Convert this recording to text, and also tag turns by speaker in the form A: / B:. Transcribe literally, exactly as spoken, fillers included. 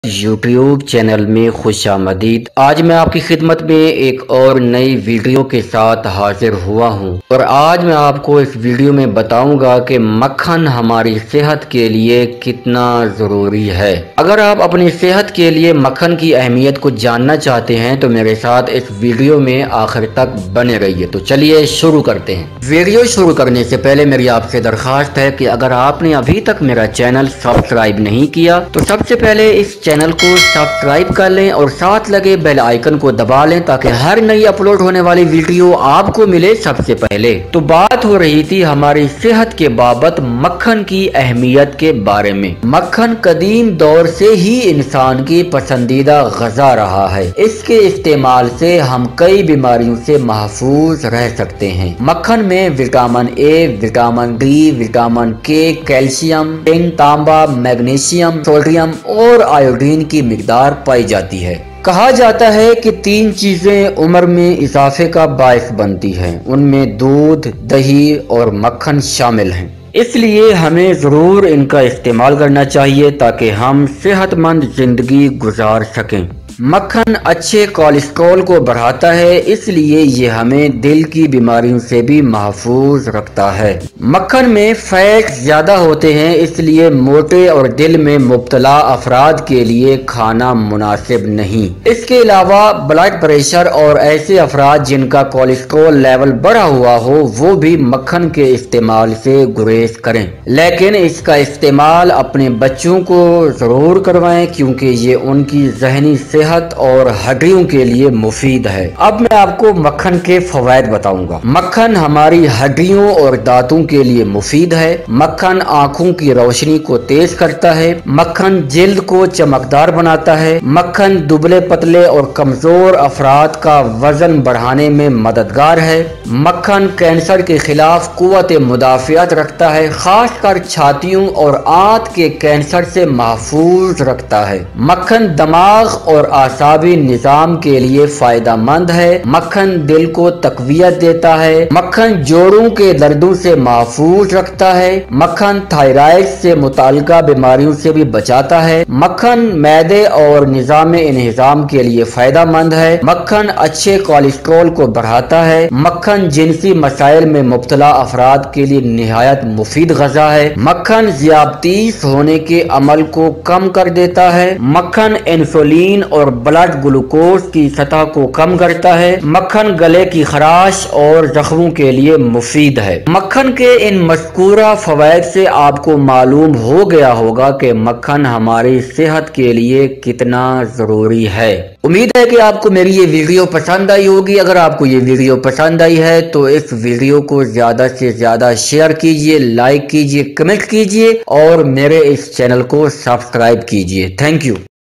A: YouTube channel में खुशामदीद। आज मैं आपकी खिदमत में एक और नई वीडियो के साथ हाजिर हुआ हूं और आज मैं आपको इस वीडियो में बताऊंगा कि मक्खन हमारी सेहत के लिए कितना ज़रूरी है। अगर आप अपनी सेहत के लिए मक्खन की अहमियत को जानना चाहते हैं तो मेरे साथ इस वीडियो में आखिर तक बने रहिए। तो चलिए शुरू करते हैं। वीडियो शुरू करने से पहले मेरी आपसे दरख्वास्त है कि अगर आपने अभी तक मेरा चैनल सब्सक्राइब नहीं किया तो सबसे पहले इस चैनल को सब्सक्राइब कर लें और साथ लगे बेल आइकन को दबा लें ताकि हर नई अपलोड होने वाली वीडियो आपको मिले सबसे पहले। तो बात हो रही थी हमारी सेहत के बाबत मक्खन की अहमियत के बारे में। मक्खन कदीम दौर से ही इंसान की पसंदीदा गजा रहा है। इसके इस्तेमाल से हम कई बीमारियों से महफूज रह सकते हैं। मक्खन में vitamin A, vitamin D, vitamin K, calcium, zinc, तांबा, मैग्नीशियम, सोडियम और आयोडीन की मिकदार पाई जाती है। कहा जाता है कि तीन चीजें उम्र में इजाफे का बायस बनती हैं। उनमें दूध, दही और मक्खन शामिल हैं। इसलिए हमें जरूर इनका इस्तेमाल करना चाहिए ताकि हम सेहतमंद जिंदगी गुजार सकें। मक्खन अच्छे कोलेस्ट्रॉल को बढ़ाता है, इसलिए ये हमें दिल की बीमारियों से भी महफूज रखता है। मक्खन में फैट ज्यादा होते हैं, इसलिए मोटे और दिल में मुब्तला अफराद के लिए खाना मुनासिब नहीं। इसके अलावा ब्लड प्रेशर और ऐसे अफराद जिनका कोलेस्ट्रॉल लेवल बढ़ा हुआ हो वो भी मक्खन के इस्तेमाल से गुरेज करें। लेकिन इसका इस्तेमाल अपने बच्चों को जरूर करवाएं क्योंकि ये उनकी जहनी सेहत और हड्डियों के लिए मुफीद है। अब मैं आपको मक्खन के फवायद बताऊंगा। मक्खन हमारी हड्डियों और दांतों के लिए मुफीद है। मक्खन आंखों की रोशनी को तेज करता है। मक्खन जिल्द को चमकदार बनाता है। मक्खन दुबले पतले और कमजोर अफराद का वजन बढ़ाने में मददगार है। मक्खन कैंसर के खिलाफ कुव्वत मुदाफियत रखता है, खासकर छातियों और आंत के कैंसर से महफूज रखता है। मक्खन दिमाग और आसाबी निजाम के लिए फायदा मंद है। मक्खन दिल को तकवियत देता है। मक्खन जोड़ों के दर्दों से महफूज रखता है। मक्खन थायराइड से मुताल्लिका बीमारियों से भी बचाता है। मक्खन मैदे और निजाम इंहिजाम के लिए फायदा मंद है। मक्खन अच्छे कोलेस्ट्रॉल को बढ़ाता है। मक्खन जिनसी मसाइल में मुब्तला अफराद के लिए निहायत मुफीद गजा है। मक्खन ज़ियाबतीस होने के अमल को कम कर देता है। मक्खन इंसुलिन और ब्लड ग्लूकोज की सतह को कम करता है। मक्खन गले की खराश और जख्मों के लिए मुफीद है। मक्खन के इन मज़कूरा फवायद से आपको मालूम हो गया होगा कि मक्खन हमारी सेहत के लिए कितना जरूरी है। उम्मीद है कि आपको मेरी ये वीडियो पसंद आई होगी। अगर आपको ये वीडियो पसंद आई है तो इस वीडियो को ज्यादा से ज्यादा शेयर कीजिए, लाइक कीजिए, कमेंट कीजिए और मेरे इस चैनल को सब्सक्राइब कीजिए। Thank you.